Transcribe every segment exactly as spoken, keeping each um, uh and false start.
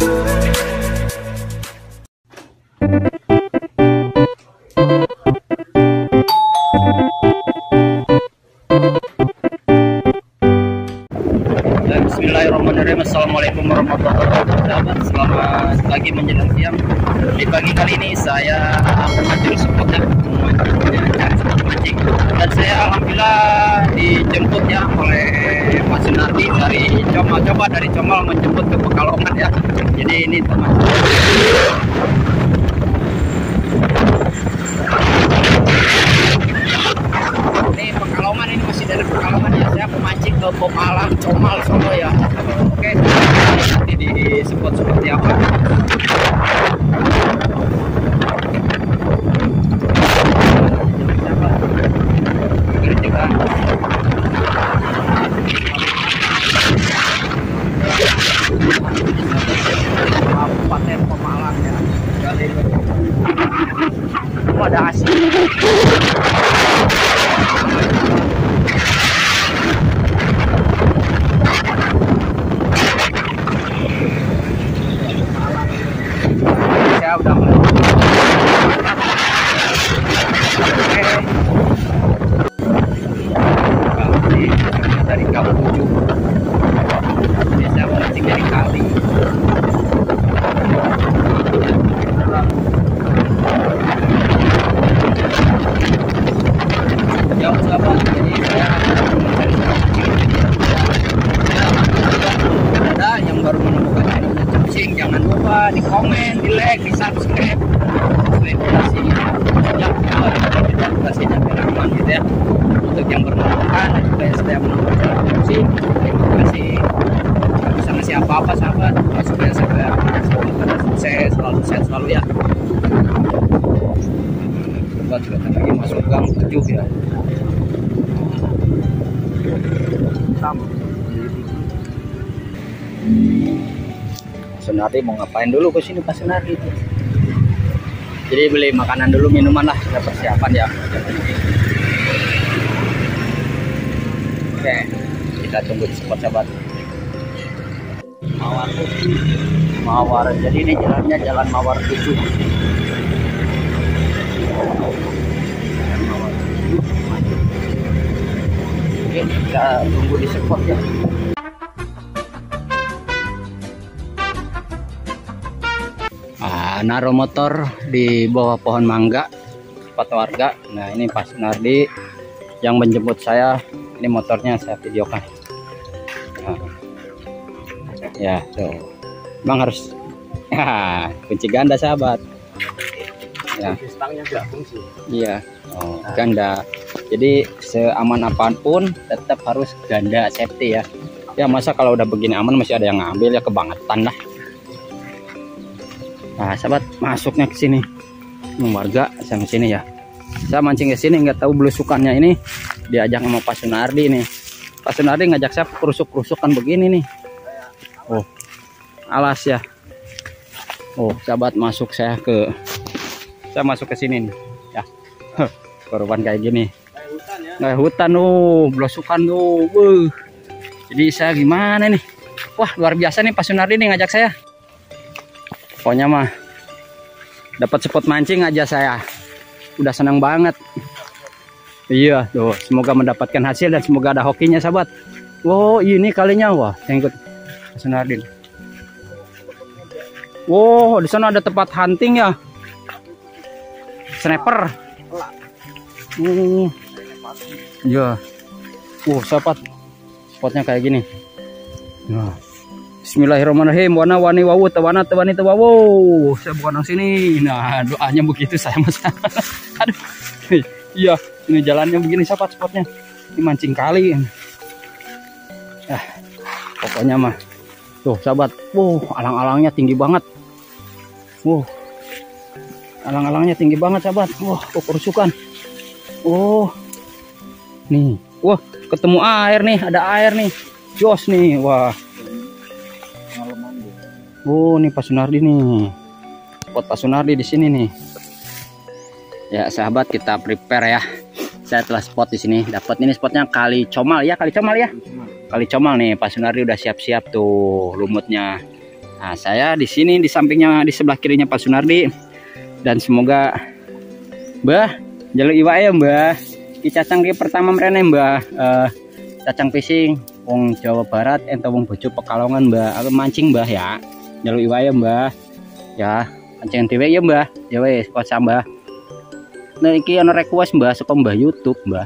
Bismillahirrahmanirrahim. Assalamualaikum warahmatullahi wabarakatuh. Selamat pagi menjelang siang. Di pagi kali ini saya akan mancing spotnya, cari spot mancing. Dan saya alhamdulillah dijemput ya oleh Mas Sunardi dari Comal. Coba dari Comal menjemput ke Pekalongan ya. Jadi ini teman. Ini Pekalongan, ini masih dari Pekalongan ya. Saya pemancing ke Pemalang, Comal, Solo ya. Oke, nanti di spot seperti apa. Kabupaten Pemalang ya. Oh, ada asing. Saya udah mulai dari kali tujuh. Ini saya mancing dari kali. Ya sahabat, jadi saya mencari ada yang baru menemukan channelnya Cemcing, jangan lupa di komen, di like, di subscribe, notifikasi ya, notifikasinya biar aman gitu ya. Untuk yang bermenemukan dan juga yang sedang menemukan Cemcing, terima kasih. Gak bisa ngasih apa-apa sahabat, supaya saya sukses, selalu sehat selalu ya. Buat juga lagi masuk gang tujuh ya. Sama. Sunardi mau ngapain dulu ke sini Pak Sunardi? Jadi beli makanan dulu, minuman lah, ada persiapan ya. Oke, kita tunggu di spot sahabat. Mawar tujuh. Mawar. Jadi ini jalannya jalan Mawar tujuh. Oke, kita tunggu di spot ya. Ah, naruh motor di bawah pohon mangga spot warga. Nah ini Pak Sunardi yang menjemput saya. Ini motornya saya videokan. Nah, ya tuh, bang harus ya, kunci ganda sahabat. Ya. Iya, oh, ganda. Jadi seaman apapun tetap harus ganda safety ya. Ya masa kalau udah begini aman masih ada yang ngambil ya, kebangetan lah. Nah sahabat, masuknya ke sini warga sama sini ya. Saya mancing ke sini nggak tahu belusukannya ini diajak sama Pak Sunardi nih. Pak Sunardi ngajak saya kerusuk-kerusukan begini nih. Oh alas ya. Oh sahabat, masuk saya ke saya masuk ke sini nih ya. Korban kayak gini nggak hutan tuh, belusukan tuh. Wuh. Jadi saya gimana nih? Wah luar biasa nih Pak Sunardi nih ngajak saya. Pokoknya mah dapat spot mancing aja saya udah senang banget. Iya tuh, semoga mendapatkan hasil dan semoga ada hokinya sahabat. Wow ini kalinya wah saya ikut Pak Sunardi. Wow di sana ada tempat hunting ya, sniper. Hmm. Ya, wow sahabat, spotnya kayak gini. Nah. Bismillahirrahmanirrahim. Wana wani wawu tawana tawani tawawu. Saya bukan orang sini. Nah doanya begitu saya mas. Aduh. Iya ini jalannya begini sahabat, spotnya ini mancing kali. Ah, pokoknya mah tuh sahabat. Wow alang-alangnya tinggi banget. Wow alang-alangnya tinggi banget sahabat. Wah kok kerusukan. Oh nih. Wah ketemu air nih, ada air nih. Jos nih. Wah. Oh, nih Pak Sunardi nih. Spot Pak Sunardi di sini nih. Ya, sahabat, kita prepare ya. Saya telah spot di sini. Dapat ini spotnya Kali Comal ya, Kali Comal ya. Kali Comal nih, Pak Sunardi udah siap-siap tuh lumutnya. Nah, saya di sini di sampingnya, di sebelah kirinya Pak Sunardi, dan semoga Mbah jalur iwa ya Mbah. Ki cacang ki pertama mrene Mbah, uh, cacang fishing wong Jawa Barat ento wong Bojo Pekalongan Mbah. Aku mancing Mbah ya. Jalur iwa ya Mbah. Ya, mancing dhewe ya Mbah. Ya wis kok Mbah. Nah iki ana request Mbah saka Mbah YouTube Mbah.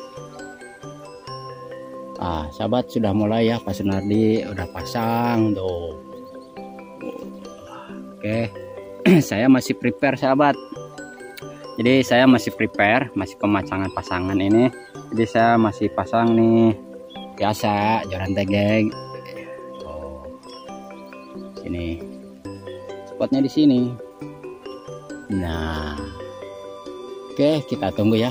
Ah, sahabat sudah mulai ya Pak Sunardi udah pasang tuh. Oke, saya masih prepare sahabat. Jadi saya masih prepare, masih pemasangan pasangan ini. Jadi saya masih pasang nih biasa joran tegeng. Oh, sini spotnya di sini. Nah, oke kita tunggu ya.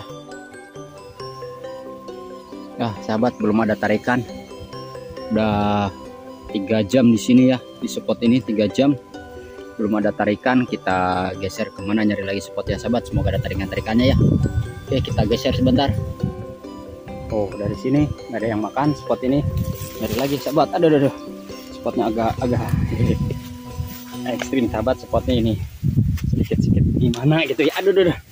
Nah, sahabat belum ada tarikan. Udah tiga jam di sini ya, di spot ini tiga jam. Belum ada tarikan, kita geser kemana nyari lagi spot ya sahabat. Semoga ada tarikan-tarikannya ya. Oke kita geser sebentar. Oh dari sini nggak ada yang makan spot ini. Nyari lagi sahabat. Aduh aduh, aduh. Spotnya agak agak ekstrim sahabat spotnya ini. Sedikit-sedikit gimana gitu ya. Aduh aduh, aduh.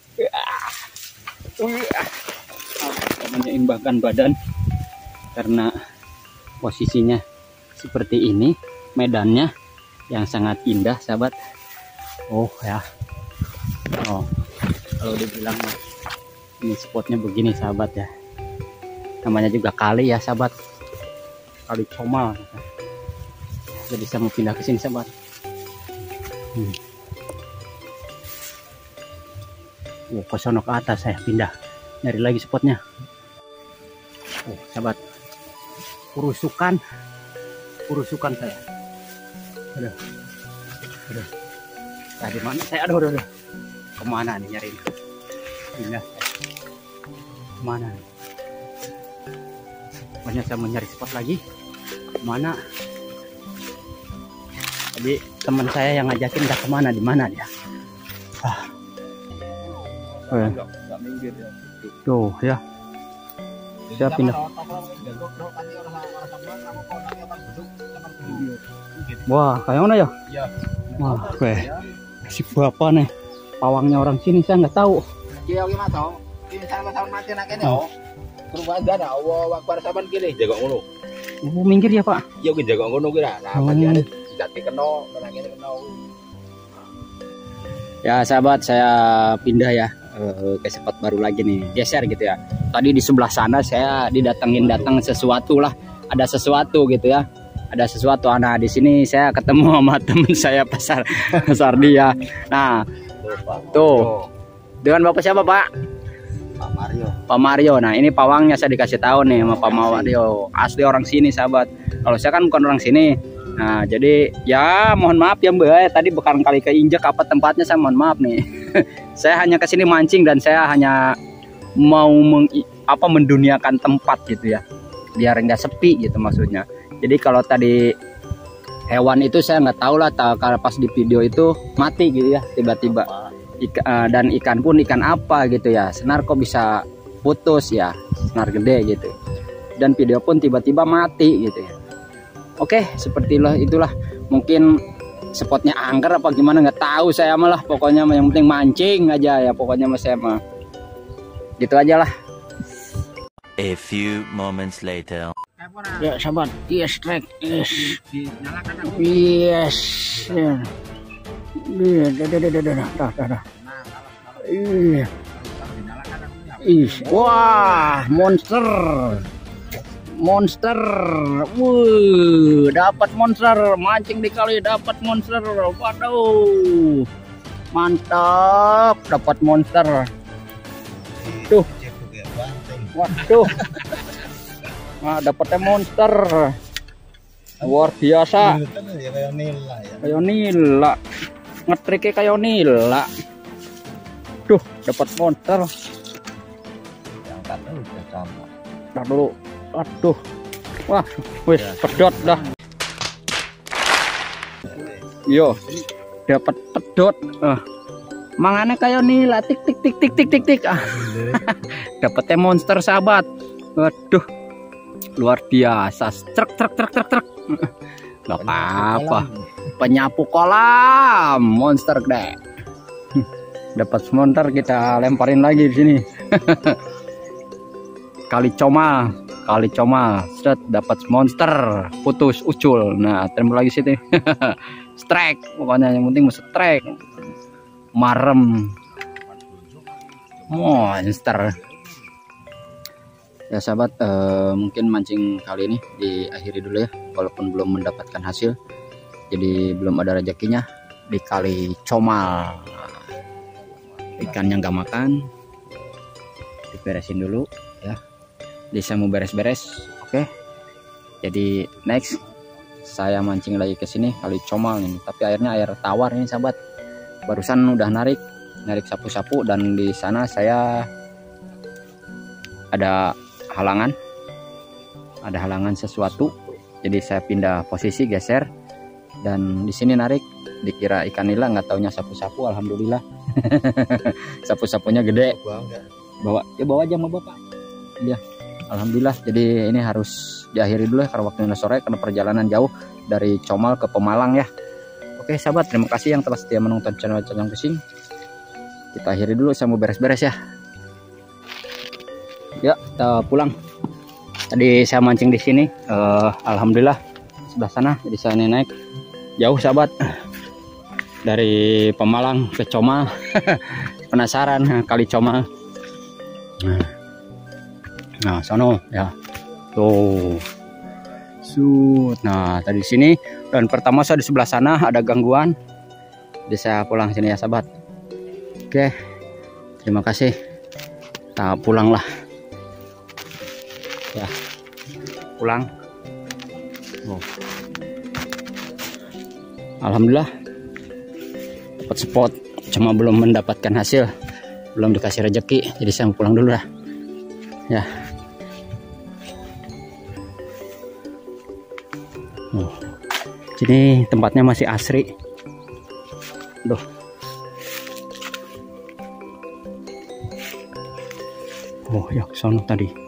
Menyeimbangkan badan karena posisinya seperti ini, medannya yang sangat indah sahabat. Oh ya, oh kalau dibilang ini spotnya begini sahabat ya, namanya juga kali ya sahabat, kali Comal. Jadi saya mau pindah ke sini sahabat. hmm. Oh, ke sono ke atas saya pindah nyari lagi spotnya. Oh sahabat, kurusukan kurusukan saya. Aduh, aduh, nah, di mana saya? Aduh, aduh, aduh, kemana nih nyari? Pindah, kemana? Nih? Pokoknya saya mau nyari spot lagi. Kemana? Jadi teman saya yang ngajakin dah kemana? Di mana dia? Ah, oh, ya. Tuh ya. Saya pindah. Wah, kayak mana ya? Wah, weh, si bapak nih, pawangnya orang sini saya nggak tahu. Iya, gimana? Ini sama-sama mati nak ini, oh. Perubahan dana, Allah Akbar saban kiri, jaga ngono. Oh, minggir ya Pak? Iya, kita jaga ngono kira. Nah, pasti ada jati keno, kena ini keno. Ya sahabat, saya pindah ya ke spot baru lagi nih, geser gitu ya. Tadi di sebelah sana saya didatengin datang sesuatu lah, ada sesuatu gitu ya. Ada sesuatu. Nah di sini saya ketemu sama teman saya pasar pasar dia. Nah tuh dengan bapak siapa Pak? Pak Mario. Pak Mario. Nah ini pawangnya saya dikasih tahu nih sama Pak Mario. Asli orang sini sahabat. Kalau saya kan bukan orang sini. Nah jadi ya mohon maaf ya Mbak. Tadi bukan kali keinjak apa tempatnya, saya mohon maaf nih. Saya hanya kesini mancing dan saya hanya mau meng, apa menduniakan tempat gitu ya. Biar nggak sepi gitu maksudnya. Jadi kalau tadi hewan itu saya nggak tahu lah, kalau pas di video itu mati gitu ya tiba-tiba. Ika, uh, dan ikan pun ikan apa gitu ya. Senar kok bisa putus ya, senar gede gitu. Dan video pun tiba-tiba mati gitu ya. Oke, seperti itulah itulah. Mungkin spotnya angker apa gimana nggak tahu saya malah. Pokoknya yang penting mancing aja ya. Pokoknya mas saya mah gitu aja lah. A few moments later. Ya sahabat, yes track, yes, yes, ya, iya, dah, dah, dah, dah, dah, dah, dah, dah, iya, ih, wah, monster, monster, wuh, dapat monster, mancing di kali dapat monster, waduh, mantap, dapat monster, tuh, waduh. Nah, dapatnya monster luar biasa, kayak nila, ngetriknya kayak nila. Duh, dapat monster. Nah dulu, aduh, wah, wis pedot dah. Yo, dapat pedot. Uh. Mangane kayak nila, tik tik tik tik tik tik tik. Ah. Dapatnya monster sahabat. Waduh. Luar biasa, truk truk truk truk truk. Gak apa-apa. Penyapu kolam monster gede. Dapat monster kita lemparin lagi di sini. Kali comal, kali comal, set dapat monster, putus ucul. Nah, terima lagi sini. Strike, pokoknya yang penting mesti strike. Marem. Monster. Ya sahabat, eh, mungkin mancing kali ini diakhiri dulu ya, walaupun belum mendapatkan hasil. Jadi belum ada rezekinya di kali comal. Ikannya nggak makan, diberesin dulu ya. Jadi saya mau beres-beres, oke. Jadi next saya mancing lagi ke sini kali comal nih, tapi airnya air tawar ini sahabat. Barusan udah narik, narik sapu-sapu dan di sana saya ada halangan, ada halangan sesuatu. Jadi saya pindah posisi, geser, dan di sini narik. Dikira ikan nila, nggak taunya sapu-sapu. Alhamdulillah, sapu-sapunya gede. Bawa, ya bawa aja sama bapak. Ya, alhamdulillah. Jadi ini harus diakhiri dulu ya karena waktunya sore, karena perjalanan jauh dari Comal ke Pemalang ya. Oke sahabat, terima kasih yang telah setia menonton channel Cacang Fishing. Kita akhiri dulu, saya mau beres-beres ya. Ya, kita pulang. Tadi saya mancing di sini, uh, alhamdulillah sebelah sana. Jadi saya naik jauh sahabat, dari Pemalang ke Comal. Penasaran kali Comal. Nah, nah sono ya, tuh. Sud. Nah, tadi di sini dan pertama saya di sebelah sana ada gangguan. Jadi saya pulang sini ya sahabat. Oke, terima kasih. Kita pulang lah. Ya, pulang. Oh. Alhamdulillah dapat spot, cuma belum mendapatkan hasil, belum dikasih rezeki. Jadi saya mau pulang dulu lah. Ya. Oh. Sini tempatnya masih asri. Duh. Oh ya, sono tadi.